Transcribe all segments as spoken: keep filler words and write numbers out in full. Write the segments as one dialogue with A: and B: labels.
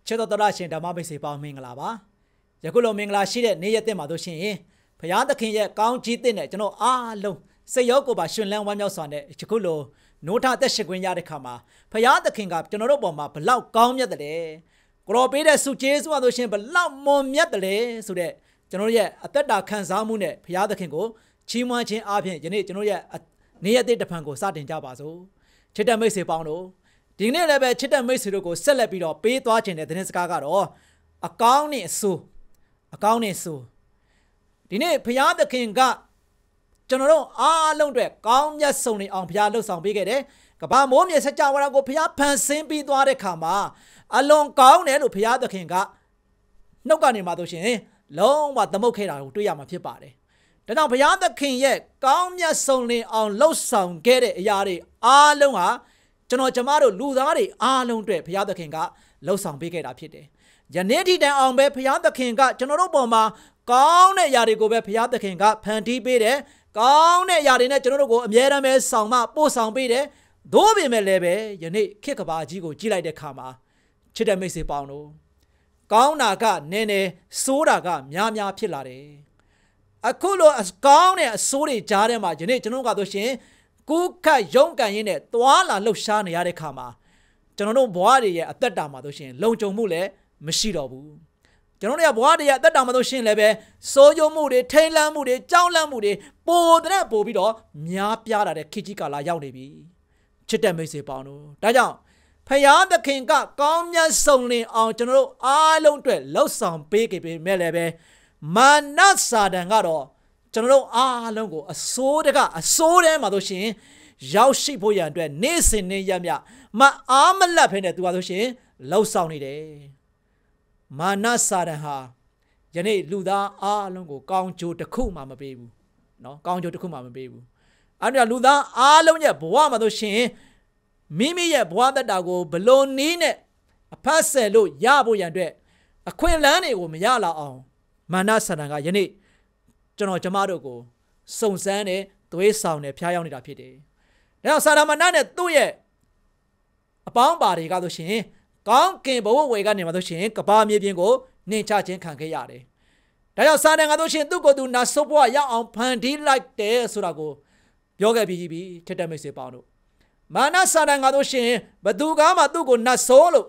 A: ချစ်တော်တော်ရှင်ဓမ္မမိတ်ဆွေပေါင်းမင်္ဂလာပါယခုလိုမင်္ဂလာရှိတဲ့နေ့ရက်တင်ပါလို့ရှိရင်ဘုရားသခင်ရဲ့ကောင်းကြီးတဲ့နဲ့ကျွန်တော်အားလုံးစိတ်ရောကိုယ်ပါရှင်လန်းဝမ်းမြောက်စွာနဲ့ယခုလိုနိုးထသက်ရှိခွင့်ရတဲ့ခါမှာဘုရားသခင်ကကျွန်တော်တို့ပေါ်မှာဘလောက်ကောင်းမြတ်တယ်ကိုတော်ပေးတဲ့ဆုကျေးဇူးအရဆိုရှင်ဘလောက်မွန်မြတ်တယ်ဆိုတဲ့ကျွန်တော်ရဲ့အသက်တာခံစားမှုနဲ့ဘုရားသခင်ကိုချီးမွမ်းခြင်းအပြင်ယနေ့ကျွန်တော်ရဲ့နေ့ရက်တဲ့တဖန်ကိုစတင်ကြပါစို့ချစ်တဲ့မိတ်ဆွေပေါင်းတို့ဒီနေ့လည်းပဲချစ်တဲ့မိတ်ဆွေတို့ကိုဆက်လက်ပြီးတော့ပေးသွားခြင်းတဲ့သတင်းစကားကတော့အကောင်းနဲ့အဆိုးအကောင်းနဲ့အဆိုးဒီနေ့ဘုရားသခင်ကကျွန်တော်တို့အားလုံးအတွက်ကောင်းမြတ်ဆုံးနေအောင်ဘုရားလှုပ်ဆောင်ပေးခဲ့တယ်ကမ္ဘာမိုးမြေစကြဝဠာကိုဘုရားဖန်ဆင်းပြီးသွားတဲ့ခါမှာအလွန်ကောင်းတယ်လို့ဘုရားသခင်ကနှုတ်ကနေမှဆိုရှင်လုံးဝသမုတ်ခဲ့တာကိုတွေ့ရမှာဖြစ်ပါတယ်ဒါကြောင့်ဘုရားသခင်ရဲ့ကောင်းမြတ်ဆုံးနေအောင်လှုပ်ဆောင်ခဲ့တဲ့အရာတွေအားလုံးဟာကျွန်တော်ကျမတို့လူသားတွေအားလုံးအတွက်ဘုရားသခင်ကလှုပ်ဆောင်ပေးခဲ့တာဖြစ်တယ်ယနေ့ထိတိုင်အောင်ပဲဘုရားသခင်ကကျွန်တော်တို့ပေါ်မှာကောင်းတဲ့အရာတွေကိုပဲဘုရားသခင်ကဖန်တီးပေးတယ်ကောင်းတဲ့အရာတွေနဲ့ကျွန်တော်တို့ကိုအမြဲတမ်းပဲဆောင်မပို့ဆောင်ပေးတယ်သို့ပေမဲ့လည်းပဲယနေ့ခေတ်ကဘာကြီးကိုကြည့်လိုက်တဲ့အခါမှာချစ်တဲ့မိတ်ဆွေပေါင်းတို့ကောင်းတာကနည်းနည်းဆိုးတာကများများဖြစ်လာတယ်အခုလိုအကောင်းတဲ့အဆိုးတွေကြားထဲမှာယနေ့ကျွန်တော်ကတော့ရှင်ကူးခတ်ရုန်းကန်ရင်းနဲ့သွားလာလှုပ်ရှားနေရတဲ့ခါမှာကျွန်တော်တို့ဘဝတွေရဲ့အသက်တာမှာဆိုရှင်လုံခြုံမှုလည်းမရှိတော့ဘူးကျွန်တော်တို့ရဲ့ဘဝတွေရဲ့အသက်တာမှာဆိုရှင်လည်းပဲစိုးရုံမှုတွေထိတ်လန့်မှုတွေကြောက်လန့်မှုတွေပိုတဲ့ပိုပြီးတော့များပြားလာတဲ့ခေတ်ကြီးကာလရောက်နေပြီချစ်တဲ့မိတ်ဆွေပေါင်းတို့ဒါကြောင့်ဖယားသခင်ကကောင်းမြတ်ဆုံးလင်အောင်ကျွန်တော်တို့အားလုံးအတွက်လှုပ်ဆောင်ပေးခဲ့ပေမဲ့လည်းပဲမာနစာတန်ကတော့ကျွန်တော်တို့အားလုံးကိုအစိုးတကအစိုးထဲမှာဆိုရှင်ရောက်ရှိဖို့ရန်အတွက်နေ့စဉ်နေ့ရက်မြမအားမလတ်ဖ ೇನೆ သူကဆိုရှင်လှုပ်ဆောင်နေတယ်မာနစာတန်ဟာယနေ့လူသားအားလုံးကိုကောင်းကျိုးတစ်ခုမှမပေးဘူးเนาะကောင်းကျိုးတစ်ခုမှမပေးဘူးအဲ့ဒါလူသားအားလုံးရဲ့ဘဝမှာဆိုရှင်မိမိရဲ့ဘဝတတာကိုဘလို့နည်းနဲ့အဖတ်ဆယ်လို့ရဖို့ရန်အတွက်အခွင့်အလမ်းတွေကိုမရလာအောင်မာနစာတန်ကယနေ့ကျွန်တော်ကျမတို့ကိုစုံစမ်းတယ်သွေးဆောင်တယ်ဖျားယောင်းနေတာဖြစ်တယ်။ဒါကြောင့်စာတမဏေနဲ့သူ့ရဲ့အပေါင်းပါတွေကဆိုရှင်ကောင်းကင်ဘဝဝေကနေမှာဆိုရှင်ကဘာမြေပြင်ကိုနှင်ချခြင်းခံခဲ့ရတယ်။ဒါကြောင့်စာတန်ကဆိုရှင်သူ့ကိုယ်သူနတ်ဆိုးဘဝရောက်အောင်ဖန်တီးလိုက်တယ်ဆိုတာကိုပြောခဲ့ပြီးပြီထက်တဲ့မိတ်ဆွေပေါင်းတို့မာနစာတန်ကဆိုရှင်ဘသူကမှသူ့ကိုနတ်ဆိုးလို့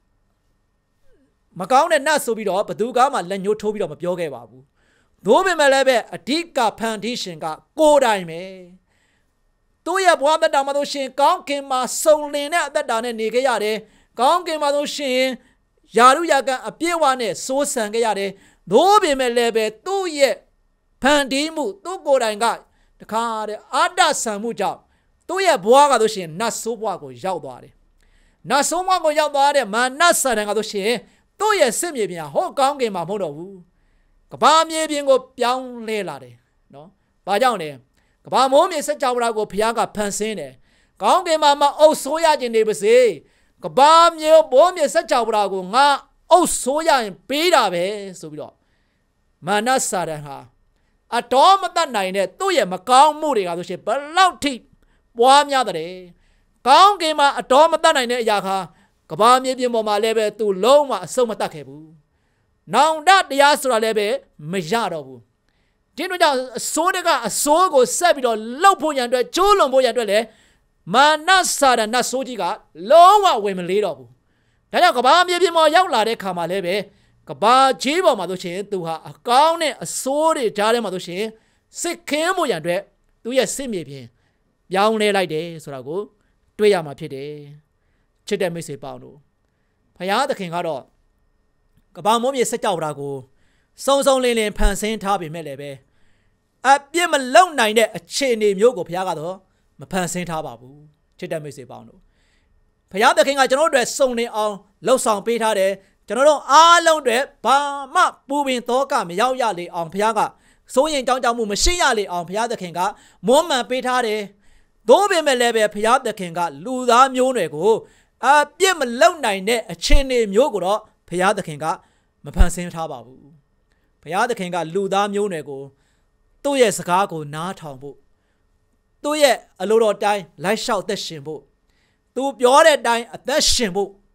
A: မကောင်းတဲ့နတ်ဆိုပြီးတော့ဘသူကမှလက်ညှိုးထိုးပြီးတော့မပြောခဲ့ပါဘူး။သို့ပေမဲ့လည်းပဲအဓိကဖန်တီးရှင်ကကိုယ်တိုင်ပဲသူ့ရဲ့ဘဝတတာမှာဆိုရှင်ကောင်းကင်မှာစုံလင်တဲ့အသက်တာနဲ့နေခဲ့ရတယ်ကောင်းကင်မှာဆိုရှင်ယာရုယာကန်အပြည့်အဝနဲ့စိုးစံခဲ့ရတယ်သို့ပေမဲ့လည်းပဲသူ့ရဲ့ဖန်တီးမှုသူ့ကိုယ်တိုင်ကတခါတဲ့အာတဆံမှုကြောင့်သူ့ရဲ့ဘဝကဆိုရှင်နတ်ဆိုးဘဝကိုရောက်သွားတယ်နတ်ဆိုးဘဝကိုရောက်သွားတဲ့မာနဆန်တန်ကဆိုရှင်သူ့ရဲ့စစ်မြေပြင်ဟောကောင်းကင်မှာမဟုတ်တော့ဘူးကဘာမြေပြင်ကိုပြောင်းလဲလာတယ်နော်ဘာကြောင့်လဲကဘာမိုးမြေစကြဝဠာကိုဘုရားကဖန်ဆင်းတယ်ကောင်းကင်မှာမအုပ်ဆိုးရခြင်းနေပါစေကဘာမြေဘိုးမြေစကြဝဠာကိုငါအုပ်ဆိုးရရင်ပေးတာပဲဆိုပြီးတော့မာနစာတန်ဟာအတော်မတတ်နိုင်တဲ့သူ့ရဲ့မကောင်းမှုတွေကဆိုရှင်ဘလောက်ထိပွားများတယ်ကောင်းကင်မှာအတော်မတတ်နိုင်တဲ့အရာခါကဘာမြေပြင်ပေါ်မှာလည်းပဲသူလုံးဝအဆုံးမတတ်ခဲ့ဘူးနောင်တတရားဆိုတာလည်းပဲမရတော့ဘူးဒီတို့ကြောင့်အစိုးတကအစိုးကိုဆက်ပြီးတော့လှုပ်ဖို့ရန်အတွက်ကျိုးလွန်ဖို့ရန်အတွက်လည်းမာနစာတန်နတ်ဆိုးကြီးကလုံးဝဝင်မလေးတော့ဘူးဒါကြောင့်ကဘာမြေပြင်ပေါ်ရောက်လာတဲ့ခါမှာလည်းပဲကဘာကြီးပေါ်မှာဆိုရှင်သူဟာအကောင်းနဲ့အစိုးတွေကြားထဲမှာဆိုရှင်စစ်ခင်းဖို့ရန်အတွက်သူရဲ့စစ်မြေပြင်ပြောင်းလဲလိုက်တယ်ဆိုတာကိုတွေ့ရမှာဖြစ်တယ်ချစ်တဲ့မိတ်ဆွေပေါင်းတို့ဘုရားသခင်ကတော့ကဘာမိုးမြေစကြဝဠာကိုစုံစုံလင်းလင်းဖန်ဆင်းထားပေမဲ့လည်းပဲအပြစ်မလုံနိုင်တဲ့အခြေအနေမျိုးကိုဘုရားကတော့မဖန်ဆင်းထားပါဘူးချစ်တဲ့မိတ်ဆွေပေါင်းတို့ဘုရားသခင်ကကျွန်တော်တို့အတွက်စုံလင်အောင်လှုပ်ဆောင်ပေးထားတယ်ကျွန်တော်တို့အားလုံးတွေဘာမှပူပင်သောကမရောက်ရလေအောင်ဘုရားကစိုးရင်ကြောင်းကြောင်းမှုမရှိရလေအောင်ဘုရားသခင်ကမွမ်းမံပေးထားတယ်သို့ပေမဲ့လည်းပဲဘုရားသခင်ကလူသားမျိုးတွေကိုအပြစ်မလုံနိုင်တဲ့အခြေအနေမျိုးကိုတော့ဘုရားသခင်ကမဖန်ဆင်းထားပါဘူးဘုရားသခင်ကလူသားမျိုးတွေကိုသူ့ရဲ့စကားကိုနားထောင်ဖို့သူ့ရဲ့အလိုတော်တိုင်းလိုက်လျှောက်သက်ရှင်ဖို့သူပြောတဲ့အတိုင်းအသက်ရှင်ဖို့ဘ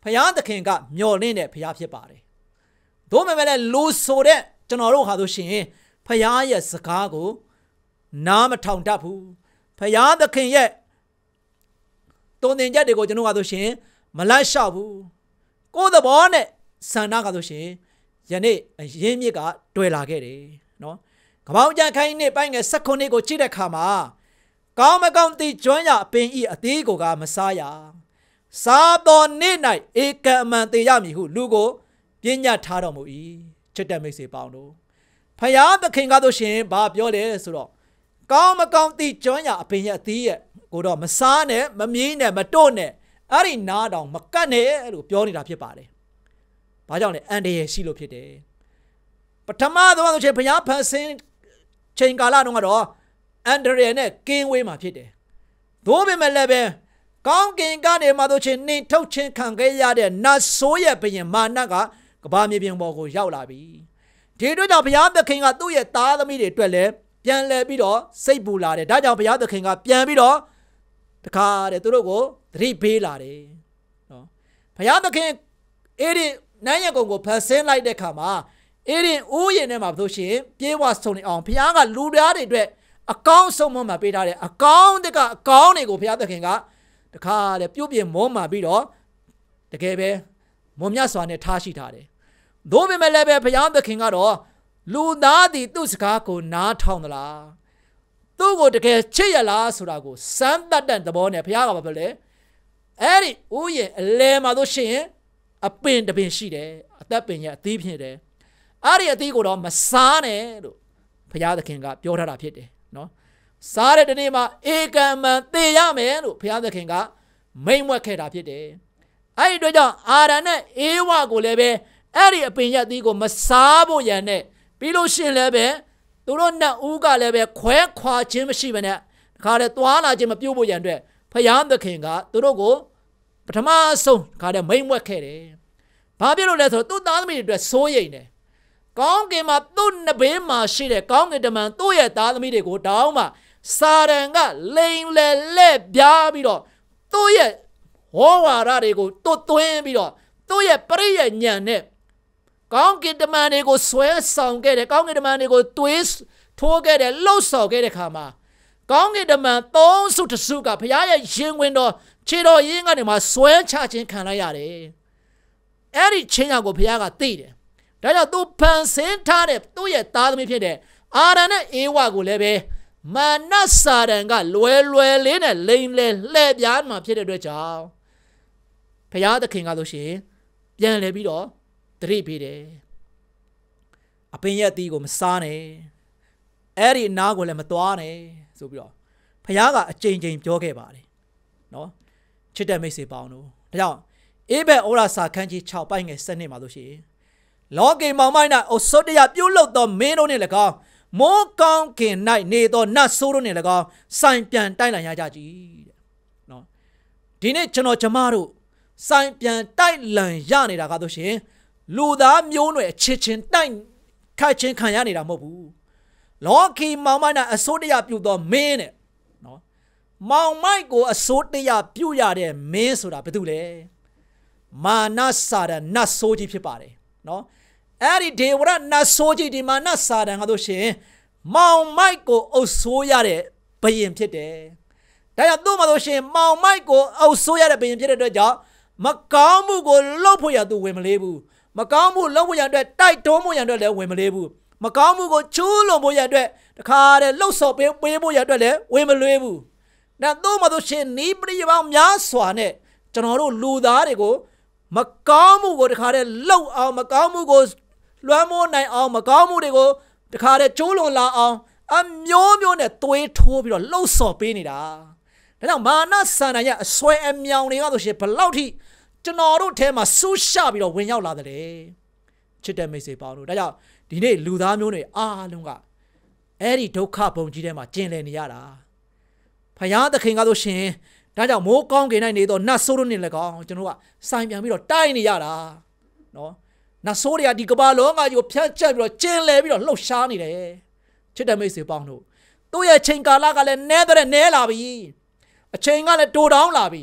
A: ဖယားသခင်ကမျော်လင့်တဲ့ဖယားဖြစ်ပါတယ်သို့ပေမဲ့လည်းလူဆိုတဲ့ကျွန်တော်တို့ဟာဆိုရှင်ဖယားရဲ့စကားကိုနားမထောင်တတ်ဘူးဖယားသခင်ရဲ့တုံသင်ချက်တွေကိုကျွန်တော်ကဆိုရှင်မလိုက်လျှောက်ဘူးကိုယ်သဘောနဲ့ဆန္ဒကဆိုရှင်ယနေ့အရင်းမြစ်ကတွေ့လာခဲ့တယ်နော်ကပောင်ကြံခိုင်းနေပိုင်းငယ်၁၉ကိုကြည့်တဲ့အခါမှာကောင်းမကောင်းသိကျွမ်းရအပင်ဤအသေးကိုကမစားရစားတော်နေ့၌ဧကံအမှန်သေးရမည်ဟုလူကိုပြညတ်ထားတော်မူ၏ချစ်တဲ့မိတ်ဆွေပေါင်းတို့ဖယားသခင်ကဆိုရှင်ဘာပြောလဲဆိုတော့ကောင်းမကောင်းသိကျွမ်းရအပင်ရဲ့အသေးရဲ့ကိုတော့မစားနဲ့မမြင်းနဲ့မတို့နဲ့အဲ့ဒီနားတောင်မကတ်နဲ့လို့ပြောနေတာဖြစ်ပါတယ်ဘာကြောင့်လဲအန်တရယ်ရှိလို့ဖြစ်တယ်ပထမတော့ဆိုရှင်ဘုရားဖန်ဆင်းချိန်ကာလတုန်းကတော့အန်တရယ်နဲ့ကင်းဝေးမှာဖြစ်တယ်သို့ပေမဲ့လည်းပဲကောင်းကင်ကနေမှဆိုရှင်နှင်ထုတ်ခြင်းခံခဲ့ရတဲ့နတ်ဆိုးရဲ့ဘုရင်မာနကကဘာမြေပြင်ပေါ်ကိုရောက်လာပြီဒီတို့ကြောင့်ဘုရားသခင်ကသူ့ရဲ့သားသမီးတွေအတွက်လည်းပြန်လဲပြီးတော့စိတ်ပူလာတယ်ဒါကြောင့်ဘုရားသခင်ကပြန်ပြီးတော့တခါတဲ့သူတို့ကိုသတိပေးလာတယ်နော်ဘုရားသခင်အဲ့ဒီနိုင်ရကုံကိုဖန်ဆင်းလိုက်တဲ့ခါမှာအဲ့ဒီဥယျာဉ်ထဲမှာဆိုရှင်ပြေးဝဆုံနေအောင်ဘုရားကလူသားတွေအတွက်အကောင်းဆုံးမှပေးထားတယ်အကောင်းတကအကောင်းတွေကိုဘုရားသခင်ကတခါတဲ့ပြုတ်ပြမုံမှပြီးတော့တကယ်ပဲမွန်မြတ်စွာနဲ့ထားရှိထားတယ်သို့ပေမဲ့လည်းပဲဘုရားသခင်ကတော့လူသားသည်သူ့စကားကိုနားထောင်သလားသူ့ကိုတကယ်ချစ်ရလားဆိုတာကိုစမ်းသပ်တဲ့သဘောနဲ့ဘုရားကပြောလဲအဲ့ဒီဥယျာဉ်အလဲမှာဆိုရှင်အပင်တပင်ရှိတယ်အသက်ပင်ရဲ့အသီးဖြစ်တယ်အဲ့ဒီအသီးကိုတော့မစားနဲ့လို့ဘုရားသခင်ကပြောထားတာဖြစ်တယ်နော်စားတဲ့တနေ့မှာဧကံမန်သေရမယ်လို့ဘုရားသခင်ကမိန့်မွက်ခဲ့တာဖြစ်တယ်အဲ့ဒီအတွက်ကြောင့်အာရန်နဲ့အေဝါကိုလည်းပဲအဲ့ဒီအပင်ရဲ့အသီးကိုမစားဖို့ရန်နဲ့ပြီးလို့ရှင်လည်းပဲသူတို့နှစ်ဦးကလည်းပဲခွဲခွာခြင်းမရှိဘဲနဲ့ခါတဲ့သွားလာခြင်းမပြုတ်ဖို့ရန်အတွက်ဘုရားသခင်ကသူတို့ကိုပထမဆုံးခါတဲ့မိန့်မွက်ခဲ့တယ်။ဘာဖြစ်လို့လဲဆိုတော့သူ့သားသမီးတွေအတွက်စိုးရိမ်တယ်။ကောင်းကင်မှာသူ့နှစ်ဘေးမှာရှိတဲ့ကောင်းကင်တမန်သူ့ရဲ့သားသမီးတွေကိုတောင်းမှစာရန်ကလိန်လေလက်ပြားပြီးတော့သူ့ရဲ့ဟောဝါဒတွေကိုတွတ်သွင်းပြီးတော့သူ့ရဲ့ပရိယညံနဲ့ကောင်းကင်တမန်တွေကိုဆွဲဆောင်ခဲ့တယ်ကောင်းကင်တမန်တွေကိုသွေးထိုးခဲ့တယ်လှုပ်ဆော်ခဲ့တဲ့ခါမှာကောင်းကင်တမန်သုံးစုတစုကဘုရားရဲ့ရင်ဝင်တော်ခြေတော်ရင်းကနေမှဆွဲချခြင်းခံလိုက်ရတယ်အဲ့ဒီချင်းရောက်ကိုဘုရားကသိတယ်ဒါကြောင့်သူဖန်ဆင်းထားတဲ့သူ့ရဲ့သားသမီးဖြစ်တဲ့အာရန်နဲ့အေဝါကိုလည်းပဲမာနစာရန်ကလွယ်လွယ်လေးနဲ့လိန်လေလှည့်ပြားမှဖြစ်တဲ့အတွက်ကြောင့်ဘုရားသခင်ကဆိုရှင်ပြန်လဲပြီးတော့တရိပ်ပေးတယ်အပင်ရဲ့အသီးကိုမစားနဲ့အဲ့ဒီအနားကိုလည်းမသွားနဲ့ဆိုပြီးတော့ဘုရားကအကြိမ်ကြိမ်ပြောခဲ့ပါတယ်နော်ချစ်တဲ့မိတ်ဆွေပေါင်းတို့ဒါကြောင့်အေဘက်ဩရစာခန်းကြီး၆ပိုင်းငယ်၁၂မှာဆိုရှင်လောကီမောင်မိုင်း၌အစွတ်တရပြုတ်လုသောမင်းတို့နှင့်၎င်းမိုးကောင်းကင်၌နေသောနတ်ဆိုးတို့နှင့်၎င်းစိုင်ပြန်တိုက်လန်ရကြကြည်တဲ့နော်ဒီနေ့ကျွန်တော်ကျမတို့စိုင်ပြန်တိုက်လန်ရနေတာကဆိုရှင်လူသားမျိုးနွယ်အချစ်ချင်းတိုက်ခိုက်ချင်းခံရနေတာမဟုတ်ဘူးလောကီမောင်မိုင်း၌အစွတ်တရပြုတ်သောမင်းတဲ့နော်မောင်မိုက်ကိုအစိုးတရပြုတ်ရတဲ့မင်းဆိုတာဘာတူလဲမာနစာရနတ်ဆိုးကြီးဖြစ်ပါတယ်နော်အဲ့ဒီဒေဝရနတ်ဆိုးကြီးဒီမာနစာရန်ကတို့ရှင်မောင်မိုက်ကိုအုပ်ဆိုးရတဲ့ဘယင်ဖြစ်တယ်ဒါကြောင့်သူ့မှာတို့ရှင်မောင်မိုက်ကိုအုပ်ဆိုးရတဲ့ဘယင်ဖြစ်တဲ့အတွက်ကြောင့်မကောင်းမှုကိုလှုပ်ဖို့ရသူဝင်မလေးဘူးမကောင်းမှုလှုပ်ဖို့ရအတွက်တိုက်တွန်းဖို့ရအတွက်လည်းဝင်မလေးဘူးမကောင်းမှုကိုချူးလွန်ဖို့ရအတွက်တခါတည်းလှုပ်ဆော်ပေးပေးဖို့ရအတွက်လည်းဝင်မလွေးဘူးဒါတို့မှာတို့ရှင်နီးပရိပေါင်းများစွာနဲ့ကျွန်တော်တို့လူသားတွေကိုမကောင်းမှုကိုတခါတည်းလှုပ်အောင်မကောင်းမှုကိုလွှမ်းမိုးနိုင်အောင်မကောင်းမှုတွေကိုတခါတည်းကျိုးလွန်လာအောင်အမျိုးမျိုးနဲ့သွေးထိုးပြီးတော့လှုပ်ဆော်ပေးနေတာဒါကြောင့်မာနဆန္ဒရဲ့အစွဲအမြောင်တွေကဆိုရှင်ဘလောက်ထိကျွန်တော်တို့ထဲမှာဆူးရှပြီးတော့ဝင်ရောက်လာတယ်ချစ်တဲ့မိတ်ဆွေပေါင်းတို့ဒါကြောင့်ဒီနေ့လူသားမျိုးတွေအားလုံးကအဲ့ဒီဒုက္ခဘုံကြီးထဲမှာကျင်လည်နေရတာဖယားသခင်ကဆိုရှင်ဒါကြောင့်မိုးကောင်းကင်၌နေတော့နတ်ဆိုးတို့နေလည်းကောင်းကျွန်တော်ကစိုင်ပြန်ပြီးတော့တိုက်နေရတာနော်နတ်ဆိုးတွေကဒီကမ္ဘာလောကကြီးကိုဖျက်ချက်ပြီးတော့ကျင်လည်ပြီးတော့လှုပ်ရှားနေတယ်ချစ်တဲ့မိတ်ဆွေပေါင်းတို့သူ့ရဲ့ချိန်ကာလကလည်းနဲတဲ့နဲလာပြီအချိန်ကလည်းတိုတောင်းလာပြီဟ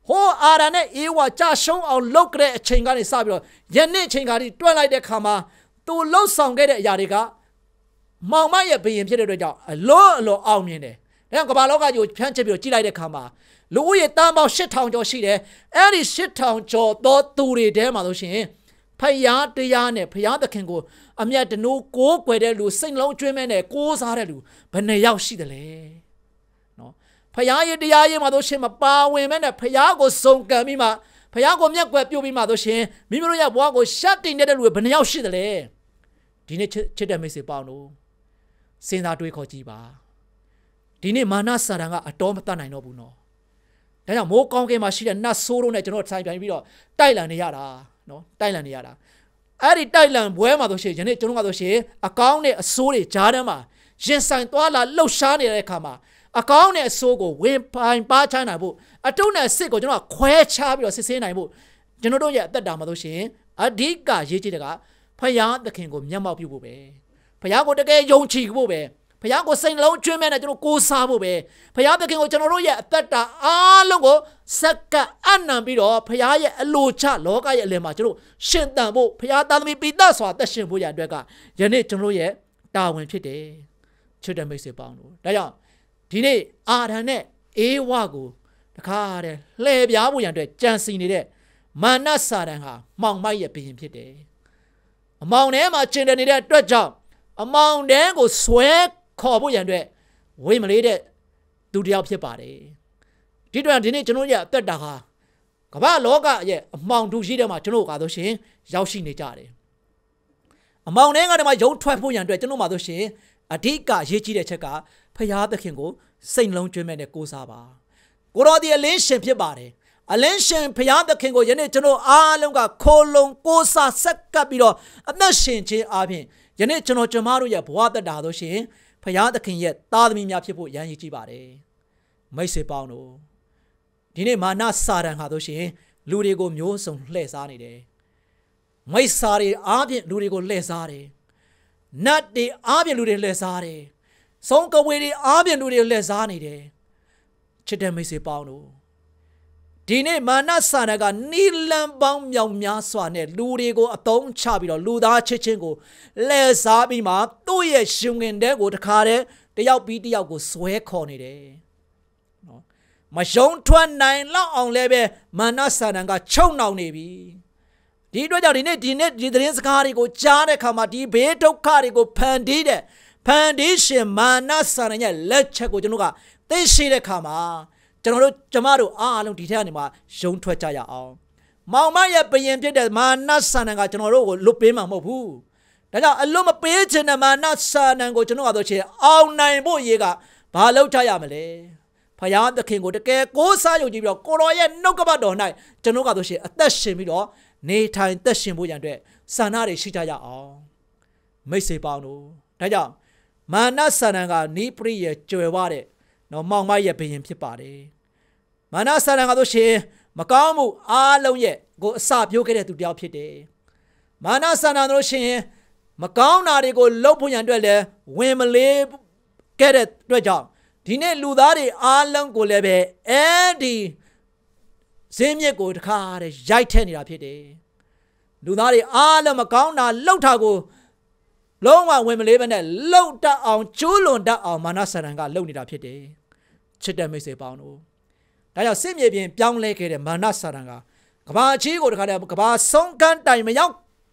A: ဟိုအာရနဲ့အေဝါကြာရှုံးအောင်လုပ်ကြတဲ့အချိန်ကနေစပြီးတော့ယနေ့အချိန်ကတည်းတွန်းလိုက်တဲ့ခါမှာသူလှုပ်ဆောင်ခဲ့တဲ့အရာတွေကမောင်မရဲ့ဘယင်ဖြစ်တဲ့အတွက်ကြောင့်အလောအလောအောင်မြင်တယ်။ဒါကမ္ဘာလောကကြီးကိုဖြန့်ချစ်ပြီးတော့ကြည့်လိုက်တဲ့ခါမှာလူဦးရေတန်းပေါင်းရှစ်ထောင်ကျော်ရှိတယ်။အဲ့ဒီရှစ်ထောင်ကျော်သောသူတွေထဲမှာလို့ရှိရင်ဖယားတရားနဲ့ဖယားသခင်ကိုအမျက်တနိုးကိုးကွယ်တဲ့လူစိတ်လုံးကျွင်းမဲ့နဲ့ကိုးစားတဲ့လူဘယ်နှယောက်ရှိသလဲနော်ဖယားရဲ့တရားရဲ့မှာလို့ရှိရင်မပါဝင်မဲ့နဲ့ဖယားကိုစုံကံပြီးမှဖယားကိုမျက်ကွယ်ပြုတ်ပြီးမှလို့ရှိရင်မိမိတို့ရဲ့ဘဝကိုရှက်တင်နေတဲ့လူတွေဘယ်နှယောက်ရှိသလဲဒီနေ့ချစ်တဲ့မိတ်ဆွေပေါင်းတို့စဉ်းစားတွေးခေါ်ကြည့်ပါဒီနေ့မာနစာတန်ကအတော်မတတ်နိုင်တော့ဘူးနော်ဒါကြောင့်မိုးကောင်းကင်မှာရှိတဲ့နတ်ဆိုးတို့နဲ့ကျွန်တော်ဆိုင်ပြိုင်ပြီးတော့တိုက်လန်နေရတာနော်တိုက်လန်နေရတာအဲ့ဒီတိုက်လန်ဘွဲမှာဆိုရှင်ယနေ့ကျွန်တော်ကဆိုရှင်အကောင်းနဲ့အဆိုးတွေကြားထဲမှာရင်ဆိုင်သွားလာလှုပ်ရှားနေတဲ့အခါမှာအကောင်းနဲ့အဆိုးကိုဝင်ပိုင်ပါချနိုင်ဖို့အတုနဲ့စစ်ကိုကျွန်တော်ကခွဲခြားပြီးတော့စစ်ဆေးနိုင်ဖို့ကျွန်တော်တို့ရဲ့အသက်တာမှာဆိုရှင်အဓိကရေးကြည့်တဲ့ကဖယားသခင်ကိုမျက်မှောက်ပြုဖို့ပဲဖယားကိုတကယ်ယုံကြည်ဖို့ပဲဖယားကိုစိတ်နှလုံးကျွမ်းမဲ့နဲ့ကျွန်တော်ကိုးစားဖို့ပဲဖယားသခင်ကိုကျွန်တော်တို့ရဲ့အသက်တာအားလုံးကိုစက္ကအနံပြီးတော့ဖယားရဲ့အလိုချလောကရဲ့အလယ်မှာကျွန်တော်ရှင်သန်ဖို့ဖယားသားသမီးပိသစွာသက်ရှင်ဖို့ရအတွက်ကယနေ့ကျွန်တော်ရဲ့တာဝန်ဖြစ်တယ်ချစ်တဲ့မိတ်ဆွေပေါင်းတို့ဒါကြောင့်ဒီနေ့အာရန်နဲ့အေဝါကိုတခါတည်းလှည့်ပြားဖို့ရအတွက်ကြံစီနေတဲ့မာနစာတန်ဟာမှောင်မိုက်ရဲ့ဘုရင်ဖြစ်တယ်အမောင်ထဲမှာကျင်တယ်နေတဲ့အတွက်ကြောင့်အမောင်တဲကိုဆွဲခေါ်ဖို့ရန်အတွက်ဝိမလေးတဲ့သူတယောက်ဖြစ်ပါတယ်ဒီတော့ဒီနေ့ကျွန်တော်ရဲ့အသက်တာဟာကမ္ဘာလောကရဲ့အမောင်တူရှိတဲ့မှာကျွန်တော်ကားလို့ရှင်ရောက်ရှိနေကြတယ်အမောင်ထဲကတည်းကယုံထွက်ဖို့ရန်အတွက်ကျွန်တော်မှာလို့ရှင်အဓိကရေးကြည့်တဲ့ချက်ကဖယားသခင်ကိုစိတ်လုံးကျွမ်းမဲ့နဲ့ကိုးစားပါကိုတော်ဒီအလင်းရှင်ဖြစ်ပါတယ်အလင်းရှင်ဖယားသခင်ကိုယနေ့ကျွန်တော်အားလုံးကခိုးလုံကိုးစားဆက်ကပ်ပြီးတော့အသက်ရှင်ခြင်းအပြင်ယနေ့ကျွန်တော်ကျမတို့ရဲ့ဘဝသက်တာလို့ရှင်ဖယားသခင်ရဲ့သားသမီးများဖြစ်ဖို့ရန်ရည်ကြည့်ပါတယ်မိတ်ဆွေပေါင်းတို့ဒီနေ့မာနစာတန်ဟာတို့ရှင်လူတွေကိုမျိုးစုံလှည့်စားနေတယ်မိတ်စာတွေအားဖြင့်လူတွေကိုလှည့်စားတယ်နတ်တွေအားဖြင့်လူတွေလှည့်စားတယ်ဆုံးကဝေတွေအားဖြင့်လူတွေလှည့်စားနေတယ်ချစ်တဲ့မိတ်ဆွေပေါင်းတို့ဒီနေ့မာနစာတန်ကနီလန်ပေါင်းမြောက်များစွာနဲ့လူတွေကိုအသုံးချပြီးတော့လူသားချစ်ချင်းကိုလှည့်စားပြီးမှသူ့ရဲ့ရှင်ဝင်တဲ့ကိုတခါတည်းတယောက်ပြီးတယောက်ကိုဆွဲခေါ်နေတယ်နော်မယုံထွက်နိုင်လောက်အောင်လည်းပဲမာနစာတန်ကချုပ်နှောင်နေပြီဒီအတွက်ကြောင့်ဒီနေ့ဒီနေ့ဒီသတင်းစကားတွေကိုကြားတဲ့အခါမှာဒီဘေးဒုက္ခတွေကိုဖန်တီးတဲ့ဖန်တီးရှင်မာနစာတန်ရဲ့လက်ချက်ကိုကျွန်တော်ကသိရှိတဲ့အခါမှာကျွန်တော်တို့ကျမတို့အားလုံးဒီထက်ကနေမှယုံထွက်ကြရအောင်မောင်မရဲ့ဘယင်ဖြစ်တဲ့မာနစာတန်ကကျွန်တော်တို့ကိုလွတ်ပေးမှာမဟုတ်ဘူးဒါကြောင့်အလွတ်မပေးခြင်းနဲ့မာနစာတန်ကိုကျွန်တော်ကတော့ချင်းအောင်နိုင်ဖို့ရေးကဘာလုပ်ကြရမလဲဖယားသခင်ကိုတကယ်ကိုးစားယုံကြည်ပြီးတော့ကိုတော်ရဲ့နှုတ်ကပတ်တော်၌ကျွန်တော်ကတော့ချင်းအသက်ရှင်ပြီးတော့နေထိုင်သက်ရှင်ဖို့ရန်အတွက်ဆန္ဒတွေရှိကြရအောင်မိတ်ဆွေပေါင်းတို့ဒါကြောင့်မာနစာတန်ကနီးပရိရဲ့ကြွယ်ဝတဲ့နော်မောင်မရဲ့ဘယင်ဖြစ်ပါတယ်မာနစာတန်ကတော့ရှင်မကောင်းမှုအားလုံးရဲ့ကိုအစပြိုးခဲ့တဲ့သူတယောက်ဖြစ်တယ်မာနစာတန်တို့ရှင်မကောင်းတာတွေကိုလှုပ်ဖို့ရန်အတွက်လည်းဝင်မလေးခဲ့တဲ့အတွက်ကြောင့်ဒီနေ့လူသားတွေအားလုံးကိုလည်းပဲအဲ့ဒီဇင်းမြစ်ကိုတခါတည်းရိုက်ထည့်နေတာဖြစ်တယ်လူသားတွေအားလုံးမကောင်းတာလှုပ်တာကိုလုံးဝဝင်မလေးပဲနဲ့လှုပ်တတ်အောင်ကျိုးလွန်တတ်အောင်မာနစာတန်ကလှုပ်နေတာဖြစ်တယ်ချစ်တဲ့မိတ်ဆွေပေါင်းတို့ဒါကြောင့်စစ်မြေပြင်ပြောင်းလဲခဲ့တဲ့မာနစာတန်ကကဘာချီးကိုတခါတည်းကဘာဆုံးကန်းတိုင်မရောက်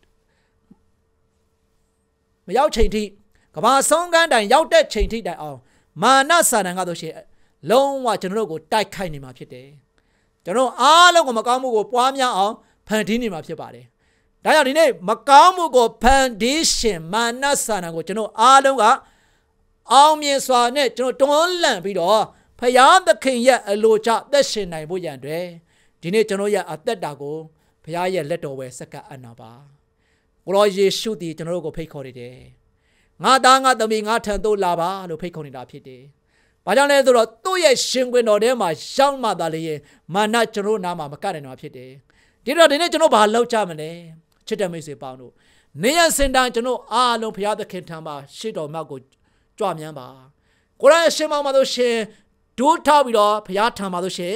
A: မရောက်ချိန်ထိကဘာဆုံးကန်းတိုင်ရောက်တဲ့ချိန်ထိတိုင်အောင်မာနစာတန်ကတော့ရှင်လုံးဝကျွန်တော်တို့ကိုတိုက်ခိုက်နေမှာဖြစ်တယ်ကျွန်တော်အားလုံးကိုမကောင်းမှုကိုပွားများအောင်ဖန်တီးနေမှာဖြစ်ပါတယ်ဒါကြောင့်ဒီနေ့မကောင်းမှုကိုဖန်တီးရှင်မာနစာတန်ကိုကျွန်တော်အားလုံးကအောင်မြင်စွာနဲ့ကျွန်တော်တွန်းလှန်ပြီးတော့ဖယားသခင်ရဲ့အလိုကျသက်ရှင်နိုင်ဖို့ရန်အတွက်ဒီနေ့ကျွန်တော်ရဲ့အသက်တာကိုဖယားရဲ့လက်တော်ဝယ်စက္ကအနာပါကိုရောယေရှုသည်ကျွန်တော်တို့ကိုဖိတ်ခေါ်နေတယ်ငါသားငါသမီးငါထံသို့လာပါလို့ဖိတ်ခေါ်နေတာဖြစ်တယ်ဘာကြောင့်လဲဆိုတော့သူ့ရဲ့ရှင်ခွင်တော်ထဲမှာရောက်မှသာလေမာနကျွန်တော်နားမှာမကနိုင်တော့ဖြစ်တယ်ဒီတော့ဒီနေ့ကျွန်တော်ဘာလုပ်ကြမလဲချစ်တဲ့မိတ်ဆွေပေါင်းတို့နေရစင်တန်ကျွန်တော်အားလုံးဖယားသခင်ထံမှာရှေ့တော်မြောက်ကိုကြွမြန်းပါကိုရရဲ့ရှင်မောင်မှာတို့ရှင်ဒိုးထောက်ပြီးတော့ဖယားထံမှာတို့ရှင်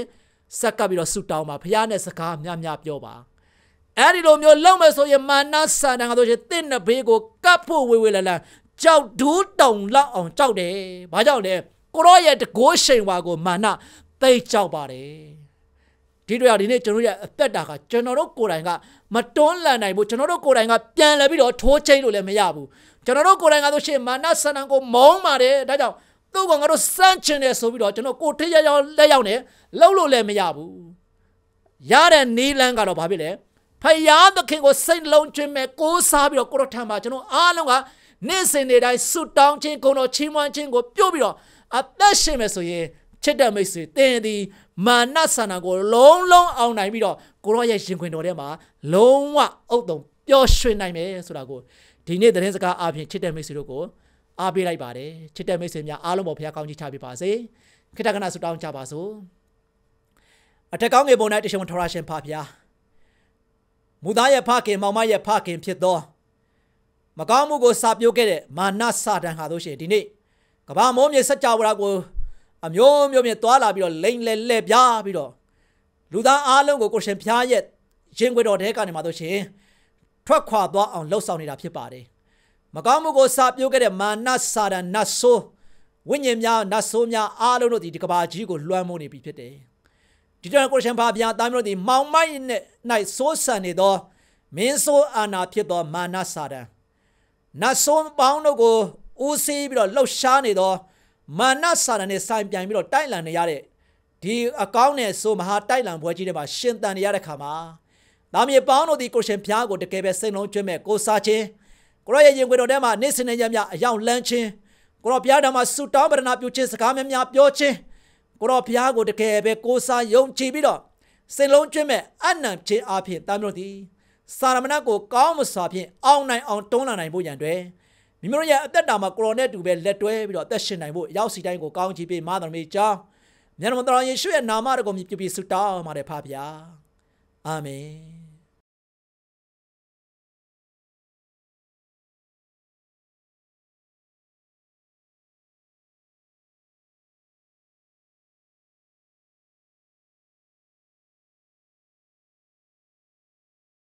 A: ဆက်ကပ်ပြီးတော့ဆုတောင်းပါဖခင်နဲ့စကားများများပြောပါအဲ့ဒီလိုမျိုးလုံးမယ်ဆိုရင်မာနစာတန်ကဆိုရင်တင့်တဲ့ဘေးကိုကပ်ဖို့ဝေဝေလလန်ကြောက်ဒူးတုံလောက်အောင်ကြောက်တယ်ဘာကြောင့်လဲကိုရောရဲ့တကိုးရှိန်ဝါကိုမာနသိကြောက်ပါတယ်ဒီတို့ရဒီနေ့ကျွန်တော်ရဲ့အသက်တာကကျွန်တော်တို့ကိုယ်တိုင်ကမတွန်းလှန်နိုင်ဘူးကျွန်တော်တို့ကိုယ်တိုင်ကပြန်လဲပြီးတော့ထိုးချိန်လို့လည်းမရဘူးကျွန်တော်တို့ကိုယ်တိုင်ကဆိုရှင်မာနစာတန်ကိုမုန်းပါတယ်ဒါကြောင့်သူ့ကငါတို့စမ်းချင်တယ်ဆိုပြီးတော့ကျွန်တော်ကိုယ်ထရရောက်လက်ရောက်နေလှုပ်လို့လည်းမရဘူးရတဲ့နီးလန်းကတော့ဘာဖြစ်လဲဖယားသခင်ကိုစိတ်လုံးကျွင်းမဲ့ကိုးစားပြီးတော့ကိုရထံမှာကျွန်တော်အားလုံးကနေ့စဉ်နေ့တိုင်းဆုတောင်းခြင်းကိုယ်တော်ချီးမွမ်းခြင်းကိုပြုတ်ပြီးတော့အသက်ရှင်မယ်ဆိုရင်ချစ်တဲ့မိတ်ဆွေတင်သည်မာနဆန္ဒကိုလုံးလုံးအောင်နိုင်ပြီးတော့ကိုရောရဲ့ရင်ခွင်တော်ထဲမှာလုံးဝအုပ်တုံပျော်ရွှင်နိုင်မယ်ဆိုတာကိုဒီနေ့သတင်းစကားအားဖြင့်ချစ်တဲ့မိတ်ဆွေတို့ကိုအားပေးလိုက်ပါတယ်ချစ်တဲ့မိတ်ဆွေများအားလုံးပေါ်ဘုရားကောင်းချီးချပေးပါစေခိတ္တကနာဆုတောင်းကြပါစို့အထက်ကောင်းငယ်ပုံ၌တရှင်ထရရှင်ဖဖျားမူသားရဲ့ဖခင်မောင်မရဲ့ဖခင်ဖြစ်သောမကောင်းမှုကိုစာပြုတ်ခဲ့တဲ့မာနစာတန်ဟာတို့ရှင်ဒီနေ့ကဘာမိုးမြေစကြဝဠာကိုအမျိုးမျိုးမြင်သွားလာပြီးတော့လိမ့်လဲလဲပြားပြီးတော့လူသားအားလုံးကိုကိုရှင်ဖျားရဲ့ရင်ခွေတော်ထဲကနေမှတို့ရှင်ထွက်ခွာသွားအောင်လှုပ်ဆောင်နေတာဖြစ်ပါတယ်မကောင်းမှုကိုစာပြုတ်ခဲ့တဲ့မာနစာတန်နတ်ဆိုးဝိညာဉ်များနတ်ဆိုးများအားလုံးတို့ဒီကဘာကြီးကိုလွှမ်းမိုးနေပြီဖြစ်တယ်ဒီတော့ကိုရှင်ဖာဗျာတာမျိုးတို့ဒီမောင်မိုက်နဲ့၌ဆိုးဆန်နေသောမင်းဆိုးအာနာဖြစ်သောမာနစာတန်နတ်ဆိုးပေါင်းတို့ကိုဦးစီးပြီးတော့လှုပ်ရှားနေသောမာနစာတန်နဲ့ဆိုင်ပြိုင်ပြီးတော့တိုက်လန်နေရတဲ့ဒီအကောင်းနဲ့ဆိုမဟာတိုက်လန်ပွဲကြီးတွေမှာရှင်တန်နေရတဲ့ခါမှာဒါမြေပေါင်းတို့ဒီကိုရှင်ဖျားကိုတကယ်ပဲစိတ်လုံးကျွတ်မဲ့ကိုစားခြင်းကိုရောရဲ့ရင်ခွေတော်ထဲမှာနေ့စဉ်နဲ့ညများအယောင်လန်းခြင်းကိုရောဘုရားတော်မှာဆုတောင်းပရဏပြုခြင်းစကားများများပြောခြင်းကိုရောဘုရားကိုတကယ်ပဲကိုစားယုံကြည်ပြီးတော့စိတ်လုံးကျွတ်မဲ့အနံ့ခြင်းအဖြစ်တာမျိုးတို့စာရမဏတ်ကိုကောင်းမစွာဖြင့်အောင်နိုင်အောင်တွန်းလှန်နိုင်ဖို့ရန်တွေမိမိတို့ရဲ့အသက်တာမှာကိုရောနဲ့တူပဲလက်တွဲပြီးတော့အသက်ရှင်နိုင်ဖို့ရောက်စီတိုင်းကိုကောင်းချီးပေးမာတော်မေကြောင်းမြတ်တော်ယေရှုရဲ့နာမတော်ကိုမြည်ပြီးဆုတောင်းပါတယ်ဖပါဗျာအာမင်